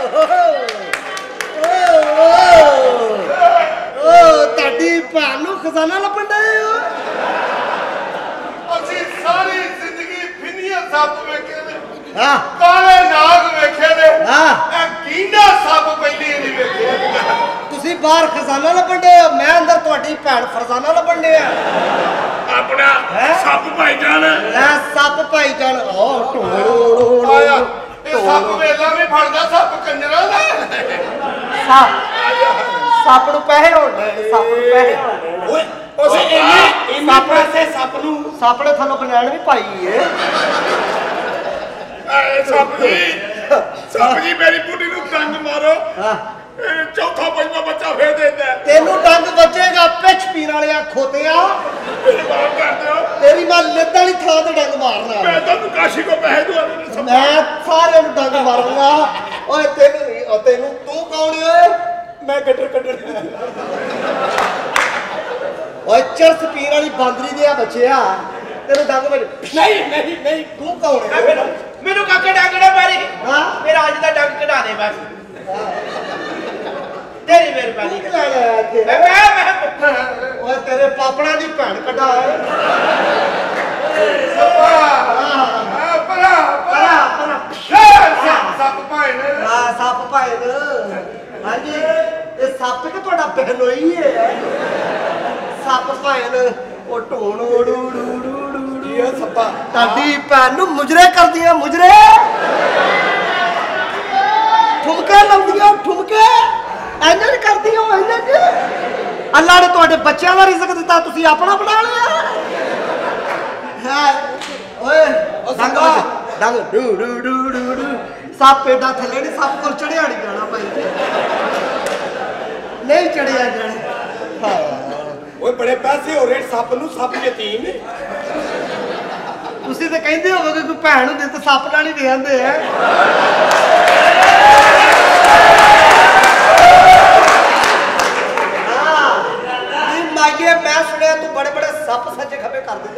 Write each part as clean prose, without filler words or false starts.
ताड़ी भैन नूं खजाना लभण दे हो ਅਸੀਂ ਸਾਰੀ ਜ਼ਿੰਦਗੀ ਫਿਨੀਆਂ ਸੱਪ ਵੇਖੇ ਨੇ हां ਕਾਲੇ ਨਾਗ ਵੇਖੇ ਨੇ हां ਇਹ ਕੀਂਡਾ ਸੱਪ ਪਹਿਲੀ ਨਹੀਂ ਵੇਖਿਆ ਤੁਸੀਂ ਬਾਹਰ ਖਜ਼ਾਨਾ ਲੱਭਣ ਦੇ ਹੋ ਮੈਂ ਅੰਦਰ ਤੁਹਾਡੀ ਭੈਣ ਫਰਜ਼ਾਨਾ ਲੱਭਣ ਦੇ ਆ ਆਪਣਾ ਸੱਪ ਭਾਈਜਾਨ ਲੈ ਸੱਪ ਭਾਈਜਾਨ ਓ ਢੋੜ ਆਇਆ ਇਹ ਸੱਪ ਵੇਲਾ ਵੀ ਫੜਦਾ ਸੱਪ ਕੰਜਰਾਂ ਦਾ ਸੱਪ ਨੂੰ ਪੈਸੇ ਹੋਣੇ ਸੱਪ ਨੂੰ ਪੈਸੇ ਓਏ ਓਏ ਇੰਨੇ ਪੈਸੇ ਸੱਪ ਨੇ ਥੱਲੋਂ ਬਨੈਣ ਵੀ ਪਾਈ ਏ ਸੱਪ ਜੀ ਮੇਰੀ ਬੁੱਢੀ ਨੂੰ ਡੰਗ ਮਾਰੋ ਹਾਂ ਚੌਥਾ ਪੰਜਵਾਂ ਬੱਚਾ ਫੇਰ ਦੇਦਾ ਤੈਨੂੰ ਡੰਗ ਵੱਜੇਗਾ ਪਿੱਛ ਪੀਣ ਵਾਲਿਆ ਖੋਤਿਆ ਮਾਰ ਕਰ ਦਿਓ ਤੇਰੀ ਮਾਂ ਲੱਤਾਂ ਵਾਲੀ ਥਾਂ ਤੇ ਡੰਗ ਮਾਰਨਾ ਮੈਂ ਤਾਂ ਕਾਸ਼ੀ ਕੋ ਪੈਸੇ ਦਵਾਣੇ ਮੈਂ ਸਾਰਿਆਂ ਨੂੰ ਡੰਗ ਮਾਰੂੰਗਾ ਓਏ ਤੈਨੂੰ ਤੂੰ ਕੌਣ ਓਏ ਮੈਂ ਗੱਟਰ ਕੱਢਣ ਓਏ ਚਰਸ ਪੀਣ ਵਾਲੀ ਬਾਂਦਰੀ ਦੇ ਆ ਬੱਚਿਆ ਤੈਨੂੰ ਡੰਗ ਵੱਜ ਨਹੀਂ ਤੂੰ ਕੌਣ ਹੈ ਮੈਨੂੰ ਕਾਕੇ ਡੰਗੜਾ ਮਾਰੀ ਹਾਂ ਮੇਰਾ ਅੱਜ ਦਾ ਡੰਗ ਕਢਾ ਦੇ ਬਸ ਤੇਰੀ ਮਿਹਰਬਾਨੀ ਮੈਂ ਓਏ ਤੇਰੇ ਪਾਪੜਾ ਦੀ ਭੈਣ ਕੱਢਾ ਸੱਪ ਭਾਈ ਨੇ ਹਾਂ ਸੱਪ ਭਾਈ ਹਾਂਜੀ ਇਹ ਸੱਪ ਕਿ ਤੁਹਾਡਾ ਬਹਿਨੋਈ ਹੈ ਸੱਪ ਭਾਈ ਉਹ ਢੋਣ ਇਹ ਸੱਪਾ ਤੁਹਾਡੀ ਭੈਣ ਨੂੰ ਮੁਜਰੇ ਕਰਦੀਆਂ ਮੁਜਰੇ ਠੁਮਕੇ ਲਾਉਂਦੀਆਂ ਠੁਮਕੇ ਇੰਜ ਕਰਦੀਆਂ ਇੰਜ ਅੱਲਾ ਨੇ ਤੁਹਾਡੇ ਬੱਚਿਆਂ ਦਾ ਰਿਜ਼ਕ ਦਿੱਤਾ ਤੁਸੀਂ ਆਪਣਾ ਬਣਾ ਲਿਆ ਹੈ ਓਏ ਡੰਗ ਡੂ ਸੱਪ ਏਡਾ ਥੱਲੇ ਨਹੀਂ ਸੱਪ ਕੋਲ ਚੜਿਆ ਨਹੀਂ ਜਾਣਾ ਭਾਈ ਨਹੀਂ ਚੜਿਆ ਜਾਣਾ ਹਾਂ ਓਏ ਬੜੇ ਪੈਸੇ ਹੋ ਰਹੇ ਸੱਪ ਨੂੰ ਸੱਪ ਯਤੀਮ ਨੇ ਤੁਸੀਂ ਤਾਂ ਕਹਿੰਦੇ ਹੋਵੋਗੇ ਕੋਈ ਭੈਣ ਹੁੰਦੀ ਤਾਂ ਸੱਪ ਨਾਲ ਹੀ ਦੇ ਆਂਦੇ ਆ ਮਾਈਏ ਮੈਂ ਸੁਣਿਆ ਤੂੰ ਬੜੇ ਬੜੇ ਸੱਪ ਸੱਜੇ ਖੱਬੇ ਕਰ ਦਿੰਦੀ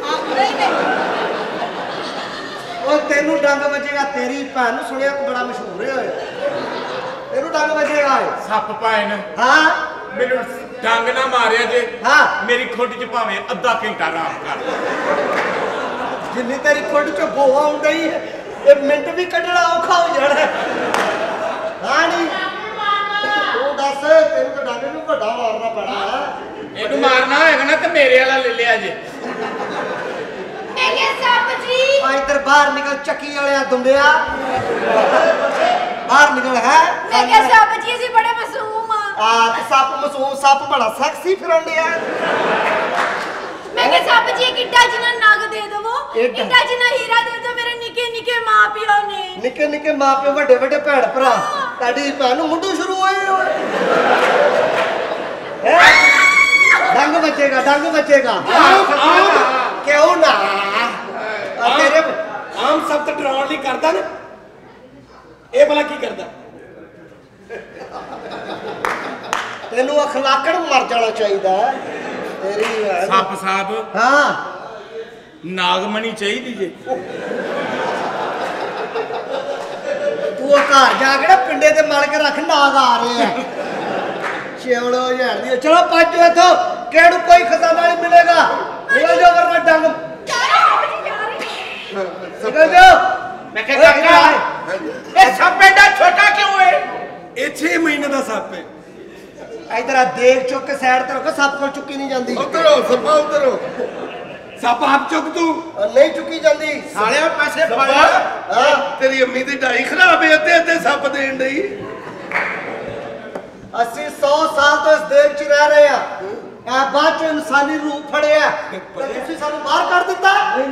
ਉਹ ਤੈਨੂੰ ਡੰਗ ਵੱਜੇਗਾ ਤੇਰੀ ਭੈਣ ਨੂੰ ਸੁਣਿਆ ਤੂੰ ਬੜਾ ਮਸ਼ਹੂਰ ਹੋਇਆ ਤੈਨੂੰ ਡੰਗ ਵੱਜੇਗਾ ਸੱਪ ਭਾਈ ਨੇ ਹਾਂ ਮੈਨੂੰ ਡੰਗ ਨਾ ਮਾਰਿਆ ਜੇ ਹਾਂ ਮੇਰੀ ਖੁੱਡ ਚ ਭਾਵੇਂ ਅੱਧਾ ਘੰਟਾ ਆਰਾਮ ਕਰ ਜਿੰਨੀ ਤੇਰੀ ਖੁੱਡ ਚ ਬੋਆ ਆਉਂਦਾ ਹੀ ਇਹ ਮਿੰਟ ਵੀ ਕੱਢਣਾ ਔਖਾ ਹੋ ਜਾਣਾ ਹਾਂ ਨਹੀਂ ਤੂੰ ਦੱਸ ਤੈਨੂੰ ਤਾਂ ਡੰਗ ਨੂੰ ਵੱਡਾ ਮਾਰਨਾ ਪੈਣਾ ਇਹਨੂੰ ਮਾਰਨਾ ਹੋਏਗਾ ਨਾ ਤੇ ਮੇਰੇ ਵਾਲਾ ਲੈ ਲਿਆ ਜੇ ਮੈਂ ਕਿਹਾ ਸੱਪ ਜੀ ਆ ਇੱਧਰ ਬਾਹਰ ਨਿਕਲ ਚੱਕੀ ਵਾਲਿਆ ਦੁੰਡਿਆ ਬਾਹਰ ਨਿਕਲ ਹੈ ਮੈਂ ਕਿਹਾ ਸੱਪ ਜੀ ਅਸੀਂ ਬੜੇ ਮਾਸੂਮ ਆ ਤੇ ਸੱਪ ਮਾਸੂਮ ਸੱਪ ਬੜਾ ਸੈਕਸੀ ਫਿਰਨ ਡਿਆ ਮੈਂ ਕਿਹਾ ਸੱਪ ਜੀ ਕਿੱਡਾ ਜਿਨਾ ਨਗ ਦੇ ਦਵੋ ਕਿੱਡਾ ਜਿਨਾ ਹੀਰਾ ਦੇ ਦੋ ਮੇਰੇ ਨਿੱਕੇ ਨਿੱਕੇ ਮਾਪਿਓ ਨੇ ਨਿੱਕੇ ਨਿੱਕੇ ਮਾਪਿਓ ਵੱਡੇ ਵੱਡੇ ਭੈਣ ਭਰਾ ਤੁਹਾਡੀ ਭੈਣ ਨੂੰ ਮੁੰਡੂ ਸ਼ੁਰੂ ਹੋਏ ਡੰਗ ਵੱਜੇਗਾ ਕਿਉਂ ਨਾ ਤੇਰੇ ਆਮ ਸਭ ਤੋਂ ਡਰਾਉਣ ਲਈ ਕਰਦਾ ਨਾ ਇਹ ਭਲਾ ਕੀ ਕਰਦਾ ਤੈਨੂੰ ਅਖਲਾਕੜ ਮਰ ਜਾਣਾ ਚਾਹੀਦਾ ਤੇਰੀ ਸੱਪ ਸਾਹਿਬ ਹਾਂ ਨਾਗਮਣੀ ਚਾਹੀਦੀ ਜੇ ਤੂੰ ਘਰ ਜਾ ਕੇ ਨਾ ਪਿੰਡੇ ਤੇ ਮਲ ਕੇ ਰੱਖ ਨਾਗ ਆ ਰਹੇ ਆ ਚਲੋ ਯਾਰ ਦੀ ਚਲੋ ਪਾਜੋ ਇੱਥੋਂ ਕਿਹਨੂੰ ਕੋਈ ਖਜ਼ਾਨਾ ਨਹੀਂ ਮਿਲੇਗਾ ਨਿਕਲ ਜਾਓ ਵਰਨਾ ਡੰਗ ਨਿਕਲ ਜਾਓ ਮੈਂ ਕਿਹਾ ਕਾਕਾ ਇਹ ਸੱਪ ਐਡਾ ਛੋਟਾ ਕਿਉਂ ਹੈ ਇਹ 6 ਮਹੀਨੇ ਦਾ ਸੱਪ ਹੈ ਇਧਰ ਆ ਦੇਖ ਚੁੱਕ ਕੇ ਸਾਈਡ ਤੇ ਰੱਖੋ ਸੱਪ ਕੋਲ ਚੁੱਕੀ ਨਹੀਂ ਜਾਂਦੀ ਉਧਰੋ ਸੱਪਾ ਉਧਰੋ ਸੱਪ ਆਪ ਚੁੱਕ ਤੂੰ ਨਹੀਂ ਚੁੱਕੀ ਜਾਂਦੀ ਸਾਲਿਆ ਪੈਸੇ ਫੜ ਹਾਂ ਤੇਰੀ ਅੰਮੀ ਦੀ ਡਾਈ ਖਰਾਬ ਹੈ ਅੱਧੇ ਸੱਪ ਦੇਣ ਡਈ ਅਸੀਂ 100 ਸਾਲ ਤੋਂ ਇਸ ਦੇਸ਼ 'ਚ ਰਹਿ ਰਹੇ ਆ ਇਹ ਬਾਅਦ 'ਚ ਇਨਸਾਨੀ ਰੂਪ ਫੜਿਆ ਤੇ ਤੁਸੀਂ ਸਾਨੂੰ ਬਾਹਰ ਕੱਢ ਦਿੱਤਾ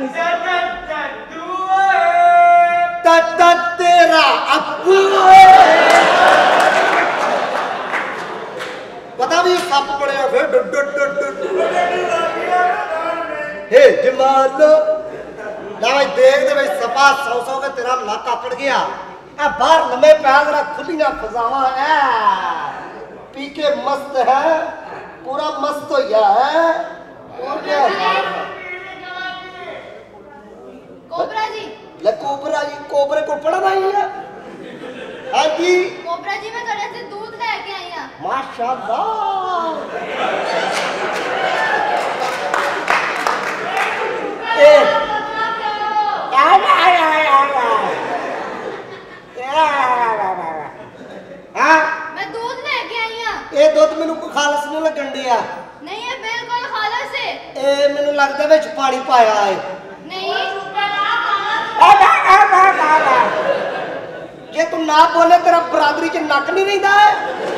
ਤਾ ਤੇਰਾ ਅੱਬੂ ਪਤਾ ਵੀ ਸੱਪ ਬੜਿਆ ਫਿਰ ਹੇ ਜਮਾਲੋ ਨਾ ਦੇਖ ਦੇ ਵਿੱਚ ਸਪਾ ਸੌ ਕੇ ਤੇਰਾ ਲੱਕ ਆਕੜ ਗਿਆ ਆ ਬਾਹਰ ਲੰਮੇ ਪੈ ਜਰਾ ਖੁੱਲੀਆਂ ਫਜ਼ਾਵਾਂ ਹੈ पी के मस्त है पूरा मस्त हो गया है और क्या कोबरा जी ले कोबरा जी कोबरे को पढ़ना ही है हाँ जी कोबरा कोबरा जी मैं थोड़े से दूध लेके आई हां। माशाअल्लाह। मैं दूध लेके आई हां। ये दूध मेनू कोई खालस नहीं लगन दिया। नहीं है बिल्कुल खालस है। ए मेनू लगदा विच पानी पाया है। नहीं जे तू ना बोले तेरा बरादरी च नक नहीं रहिंदा है।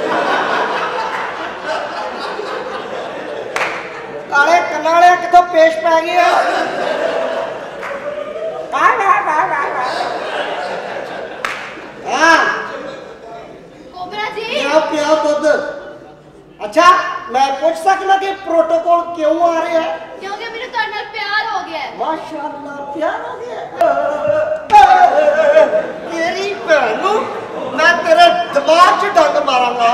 काले कनाले कितों पेश पै गया। हाँ कोबरा जी पिया दूध। अच्छा मैं पूछ सकना कि प्रोटोकॉल क्यों आ रहे हैं? क्योंकि मेरे तो नाल प्यार हो गया है। माशाअल्लाह प्यार हो गया। तेरी बहन मैं तेरे दिमाग च डंग मारांगा।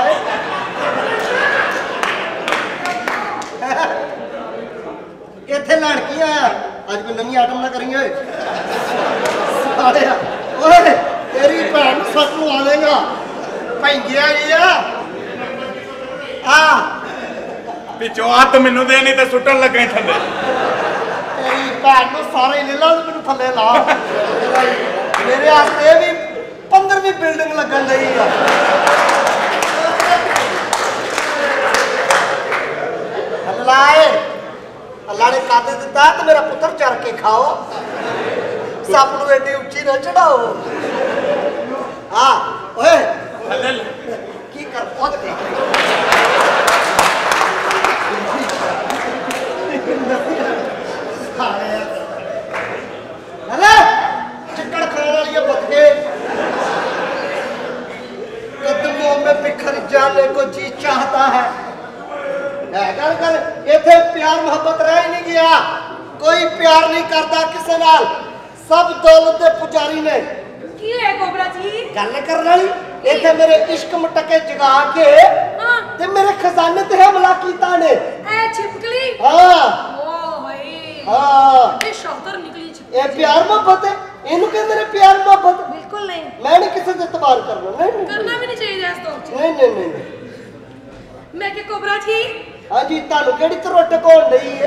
इत्थे लैन की आया अज कोई नवी आइटम ना करी ओए। तेरी भैन सच लवा देगा भैंगिया जी आ पिछों हथ मैनू दे नहीं तो सुटन लगे थले। तेरी भैन को सारे ले ला मैनू थले ला। मेरे वास्ते भी 15वीं बिल्डिंग लगन रही है। अल्लाह ने कादे दिता तो मेरा पुत्र चर के खाओ। सप नूं एडी उच्ची न चढ़ाओ। हाँ ओए की कर खुद देख। चिकन खाने वाली बदके कदमों में बिखर जाने को जी चाहता है। गल इत्थे प्यार मोहब्बत रह ही नहीं गया। कोई प्यार नहीं करता किसी नाल। सब दौलत दे पुजारी ने। की है कोबरा जी? गल करने वाली इत्थे मेरे इश्क मटके जगा के ते मेरे खजाने ते हमला कीता ने। ए छिपकली। हां ओ भाई हां ये शौतर निकली छिपकली। ये प्यार मोहब्बत है। इन्हों कहते ने प्यार मोहब्बत। बिल्कुल नहीं। मैं नहीं किसी से इतबार करना। नहीं करना भी नहीं चाहिए इस दौर च। नहीं मैं के कोबरा जी हाँ जी तानू केड़ी तरोटक होण रही है?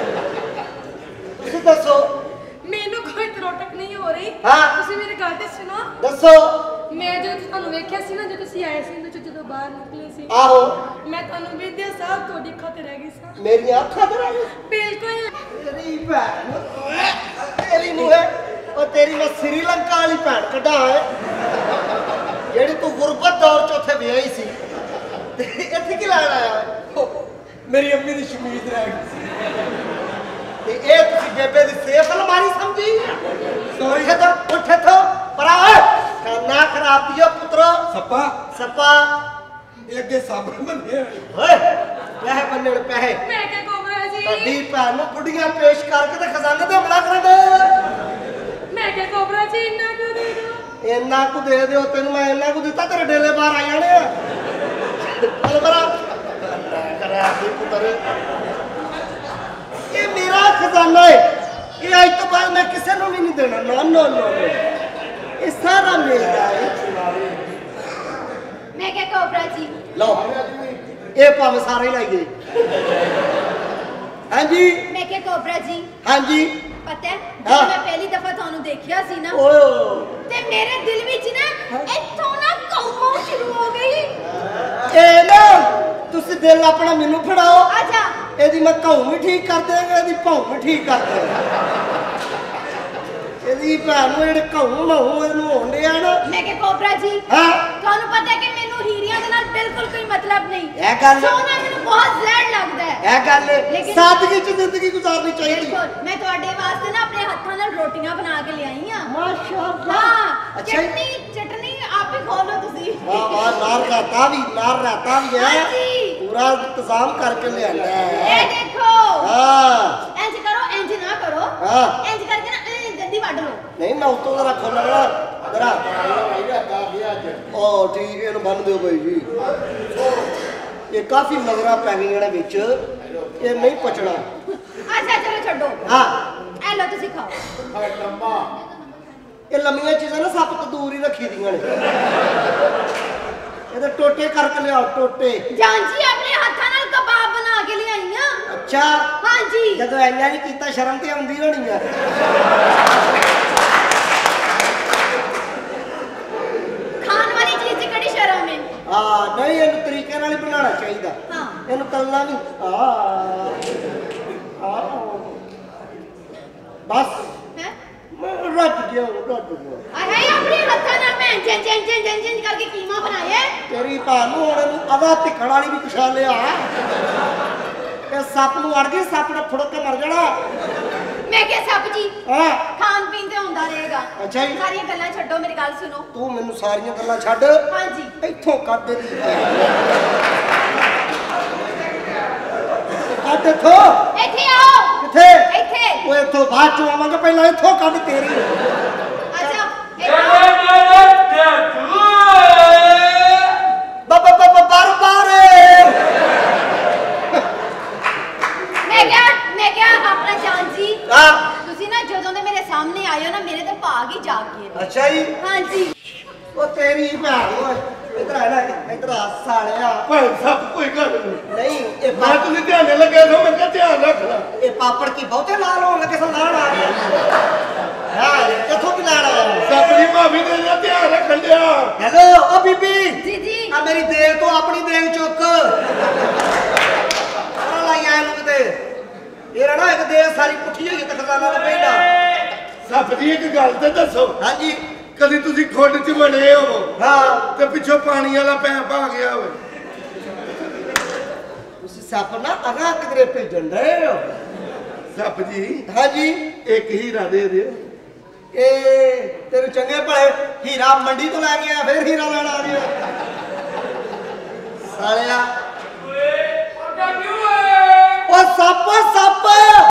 तुसी दसो। मेनू कोई तरोटक नहीं हो रही। हाँ तुसी मेरी गल ते सुनो। दसो। मैं जो ਤੁਹਾਨੂੰ ਵੇਖਿਆ ਸੀ ਨਾ ਜਦੋਂ ਤੁਸੀਂ ਆਏ ਸੀ ਨਾ ਜਦੋਂ ਬਾਹਰ ਨਿਕਲੇ ਸੀ। ਆਹੋ ਮੈਂ ਤੁਹਾਨੂੰ ਵੇਖਿਆ ਸਾਹ ਤੁਹਾਡੀ ਅੱਖਾਂ ਤੇ ਰਹਿ ਗਈ ਸਾਂ। ਮੇਰੀਆਂ ਅੱਖਾਂ ਤੇ ਰਹਿ ਗਈ। ਬਿਲਕੁਲ। ਤੇਰੀ ਭੈਣ ਤੇਰੀ ਨੂੰ ਹੈ ਉਹ ਤੇਰੀ ਮੈਂ ਸ੍ਰੀਲੰਕਾ ਵਾਲੀ ਭੈਣ ਕੱਢਾ ਹੈ ਜਿਹੜੀ ਤੂੰ ਗੁਰਬਤ ਦੌਰ ਚ ਉੱਥੇ ਵਿਆਹੀ ਸੀ ਤੇ ਇੱਥੇ ਕੀ ਲੈਣ ਆਇਆ ਹੈ? ਮੇਰੀ ਅੰਮੀ ਦੀ ਸ਼ਮੀਜ਼ ਰਹਿ ਗਈ ਤੇ ਇਹ ਤੁਸੀਂ ਬੇਬੇ ਦੀ ਸੇਫ ਅਲਮਾਰੀ ਸਮਝੀ? ਸੋਰੀ ਉੱਠ ਪਰਾ ਖਾਨਾ ਖਰਾਬ ਦਿਓ ਪੁੱਤਰੋ। ਸੱਪਾ ਇਹ ਅੱਗੇ ਸਾਬਣ ਬੰਨੇ ਓਏ ਪੈਸੇ ਬੰਨਣ ਪੈਸੇ। ਮੈਂ ਕਿ ਕੋਬਰਾ ਜੀ ਤੁਹਾਡੀ ਭੈਣ ਨੂੰ ਬੁੱਢੀਆਂ ਪੇਸ਼ ਕਰਕੇ ਤੇ ਖਜ਼ਾਨੇ ਤੇ ਹਮਲਾ ਕਰਾਂਗੇ। ਮੈਂ ਕਿ ਕੋਬਰਾ ਜੀ ਇੰਨਾ ਕਿਉਂ ਦੇ ਦਿਓ? ਇੰਨਾ ਕੁ ਦੇ ਦਿਓ ਤੈਨੂੰ ਮੈਂ ਇੰਨਾ ਕੁ ਦਿੱਤਾ ਤੇਰੇ ਡੇਲੇ ਬਾਹਰ ਆ ਜਾਣੇ ਆ। ਚੱਲ ਬਰਾ ਕਰਿਆ ਸੀ ਪੁੱਤਰ। ਇਹ ਮੇਰਾ ਖਜ਼ਾਨਾ ਹੈ। ਇਹ ਅੱਜ ਤੋਂ ਬਾਅਦ ਮੈਂ ਕਿਸੇ ਨੂੰ ਵੀ ਨਹੀਂ ਦੇਣਾ। ਨਾ ਇਹ ਸਾਰਾ ਮੇਰਾ ਹੈ। ਮੈਂ ਕਿ ਕੋਬਰਾ ਜੀ ਲਓ ਇਹ ਭਾਵੇਂ ਸਾਰੇ ਹੀ ਲਾਈਏ। ਹਾਂਜੀ ਮੈਂ ਕਿ ਕੋਬਰਾ ਜੀ ਹਾਂਜੀ ਪਤਾ ਹੈ ਜਦੋਂ ਮੈਂ ਪਹਿਲੀ ਦਫਾ ਤੁਹਾਨੂੰ ਦੇਖਿਆ ਸੀ ਨਾ ਓਏ ਤੇ ਮੇਰੇ ਦਿਲ ਵਿੱਚ ਨਾ ਇੱਥੋਂ ਨਾ ਕੌਮੋਂ ਸ਼ੁਰੂ ਹੋ ਗਈ। ਇਹ ਨਾ ਤੁਸੀਂ ਦਿਲ ਆਪਣਾ ਮੈਨੂੰ ਫੜਾਓ। ਅੱਛਾ ਇਹਦੀ ਮੈਂ ਘਾਉ ਵੀ ਠੀਕ ਕਰ ਦੇਵਾਂਗਾ ਇਹਦੀ ਭੌਂ ਵੀ ਠੀਕ ਕਰ ਦੇਵਾਂਗਾ। ਇਹਦੀ ਭੈਣ ਨੂੰ ਜਿਹੜੇ ਘਾਉ ਇਹਨੂੰ ਹੋਣ ਡਿਆ ਨਾ। ਮੈਂ ਕਿ ਕੋਬਰਾ ਜੀ ਹਾਂ ਤੁਹਾਨੂੰ ਪਤਾ ਹੈ ਕਿ ਮੈਨੂੰ ਹੀਰਿਆਂ ਦੇ ਨਾਲ ਬਿਲਕੁਲ ਕੋਈ ਮਤਲਬ ਨਹੀਂ। ਇਹ ਗੱਲ ਸੋਨਾ ਮੈਨੂੰ ਬਹੁਤ ਜ਼ਹਿਰ ਲੱਗਦਾ ਹੈ। ਇਹ ਗੱਲ ਲੇਕਿਨ ਸਾਦਗੀ ਚ ਜ਼ਿੰਦਗੀ ਗੁਜ਼ਾਰਨੀ ਚਾਹੀਦੀ। ਬਿਲਕੁਲ ਮੈਂ ਤੁਹਾਡੇ ਵਾਸਤੇ ਨਾ ਆਪਣੇ ਹੱਥਾਂ ਨਾਲ ਰੋਟੀਆਂ ਬਣਾ ਕੇ ਲਿਆਈ ਆ। ਮਾਸ਼ਾਅੱਲਾ। ਹਾਂ ਅੱਛਾ ਚਟਨੀ ਆਪ ਹੀ ਖੋਲੋ ਤੁਸੀਂ। ਵਾਹ ਨਾਰ ਰਾਤਾ ਵੀ ਹੈ। ਹਾਂਜੀ ਪੂਰਾ ਇੰਤਜ਼ਾਮ ਕਰਕੇ ਲਿਆਂਦਾ ਹੈ। ਇਹ ਦੇਖੋ ਹਾਂ ਇੰਜ ਕਰੋ ਇੰਜ ਨਾ ਕਰੋ। ਹਾਂ ਇੰਜ ਕਰਕੇ ਨਾ ਜਲਦੀ ਵੱਢ ਲਓ। ਨਹੀਂ ਮੈਂ ਉਤੋਂ ਜ਼ਰਾ ਖੋਲਣਾ ਜ਼ਰਾ। ਉਹ ਠੀਕ ਇਹਨੂੰ ਬੰਨ ਦਿਓ ਭਾਈ ਜੀ। ਇਹ ਕਾਫੀ ਮਗਰਾਂ ਪੈ ਗਈਆਂ ਨੇ ਵਿੱਚ। ਇਹ ਨਹੀਂ ਪਚਣਾ। ਅੱਛਾ ਚਲੋ ਛੱਡੋ। ਹਾਂ ਇਹ ਲਓ ਤੁਸੀਂ ਖਾਓ। ਇਹ ਲੰਮੀਆਂ ਚੀਜ਼ਾਂ ਨਾ ਸੱਪ ਤੋਂ ਦੂਰ ਹੀ ਰੱਖੀ ਦੀਆਂ ਨੇ। ਟੋਟੇ ਕਰਕੇ ਲਿਆਓ ਟੋਟੇ। ਜਾਂਜੀ ਆਪਣੇ ਹੱਥਾਂ ਨਾਲ ਕਬਾਬ ਬਣਾ ਕੇ ਲਿਆਈ ਆ। ਅੱਛਾ ਹਾਂਜੀ ਜਦੋਂ ਇੰਨਾ ਨਹੀਂ ਕੀਤਾ ਸ਼ਰਮ ਤੇ ਆਉਂਦੀ ਹੋਣੀ ਆ। ਖਾਣ ਵਾਲੀ ਚੀਜ਼ 'ਚ ਕਿਹੜੀ ਸ਼ਰਮ ਹੈ? ਹਾਂ ਨਹੀਂ ਇਹਨੂੰ ਤਰੀਕੇ ਨਾਲ ਹੀ ਬਣਾਉਣਾ ਚਾਹੀਦਾ। ਹਾਂ ਇਹਨੂੰ ਤਲਣਾ ਵੀ ਬਸ ਹੈ ਰੱਜ ਗਿਆ। ਆਹੇ ਆਪਣੇ ਹੱਥਾਂ ਨਾਲ ਮੈਂ ਜੰ ਕਰਕੇ ਕੀਮਾ ਬਣਾਇਆ। ਤੇਰੀ ਭਾਨ ਨੂੰ ਹੁਣ ਇਹਨੂੰ ਅਦਾ ਤਿੱਖਣ ਵਾਲੀ ਵੀ ਕੁਛਾ ਲਿਆ। ਇਹ ਸੱਪ ਨੂੰ ਅੜ ਗਈ, ਸੱਪ ਨੇ ਫੁੜਕ ਕੇ ਮਰ ਜਾਣਾ। ਮੈਂ ਕਿਹਾ ਸੱਪ ਜੀ ਹਾਂ ਖਾਣ ਪੀਣ ਤੇ ਹੁੰਦਾ ਰਹੇਗਾ। ਅੱਛਾ ਜੀ ਸਾਰੀਆਂ ਗੱਲਾਂ ਛੱਡੋ, ਮੇਰੀ ਗੱਲ ਸੁਣੋ। ਤੂੰ ਮੈਨੂੰ ਸਾਰੀਆਂ ਗੱਲਾਂ ਛੱਡ। ਹਾਂਜੀ ਇੱਥੋਂ ਕੱਢ ਦੇ ਕੱਢ ਇੱਥੋਂ। ਇੱਥੇ ਆਓ। ਕਿੱਥੇ? ਇੱਥੇ। ਉਹ ਇੱਥੋਂ ਬਾਅਦ ਚੋਂ ਆਵਾਂਗੇ, ਪਹਿਲਾਂ ਇੱਥੋਂ ਕੱਢ ਤੇਰੀ। ਅੱਛਾ ਮੈਂ ਕਿਹਾ ਆਪਣਾ ਜਾਨ ਜੀ ਤੁਸੀਂ ਨਾ ਜਦੋਂ ਦੇ ਮੇਰੇ ਸਾਹਮਣੇ ਆਏ ਹੋ ਨਾ ਮੇਰੇ ਤੇ ਭਾਗ ਹੀ ਜਾਗ ਗਏ। ਅੱਛਾ ਜੀ ਹਾਂਜੀ ਉਹ ਤੇਰੀ ਭੈਣ ਓਏ ਇਧਰ ਆ ਨਾ, ਇਧਰ ਆ ਸਾਲਿਆ। ਭਾਈ ਸਭ ਕੋਈ ਗੱਲ ਨਹੀਂ ਇਹ ਮੈਂ ਤੁਸੀਂ ਧਿਆਨ ਲੱਗੇ ਸੋ ਮੈਂ ਕਿਹਾ ਧਿਆਨ ਰੱਖਣਾ। ਇਹ ਪਾਪੜ ਕੀ ਬਹੁਤੇ ਲਾਲ ਹੋਣ ਲੱਗੇ ਸਨ, ਲਾਣ ਆ ਗਿਆ। ਹਾਂ ਕਿੱਥੋਂ ਕੀ ਲਾਣ ਆਇਆ? ਸਪਰੀ ਭਾਬੀ ਦੇ ਨਾਲ ਧਿਆਨ ਰੱਖਣ ਦਿਆ। ਹੈਲੋ ਓ ਬੀਬੀ ਜੀ ਜੀ ਆ ਮੇਰੀ ਦੇਗ ਤੋਂ ਆਪਣੀ ਦੇਗ ਚੁੱਕ ਲਾਈ ਆਇਆ ਨੂੰ ਕਿਤੇ। ਇਹ ਨਾ ਇੱਕ ਦੇਗ ਸਾਰੀ ਪੁੱਠੀ ਹੋਈ ਤੇ ਖਜ਼ਾਨਾ ਦਾ ਪੈਂਦਾ। ਸੱਪ ਜੀ ਇੱਕ ਗੱਲ ਤੇ ਦੱਸੋ, ਹਾਂਜੀ ਕਦੀ ਤੁਸੀਂ ਖੁੱਡ 'ਚ ਬਣੇ ਹੋ ਹਾਂ ਤੇ ਪਿੱਛੋਂ ਪਾਣੀ ਵਾਲਾ ਪੈਪ ਆ ਗਿਆ ਹੋਵੇ? ਤੁਸੀਂ ਸੱਪ ਨਾ ਅਗਾ ਕਿਧਰੇ ਭੇਜਣ ਦੇ ਹੋ? ਸੱਪ ਜੀ ਹਾਂਜੀ ਇੱਕ ਹੀਰਾ ਦੇ ਦਿਓ। ਇਹ ਤੈਨੂੰ ਚੰਗੇ ਭਲੇ ਹੀਰਾ ਮੰਡੀ ਤੋਂ ਲੈ ਕੇ ਆਇਆ, ਫਿਰ ਹੀਰਾ ਲੈਣ ਆ ਗਿਆ ਸਾਲਿਆ।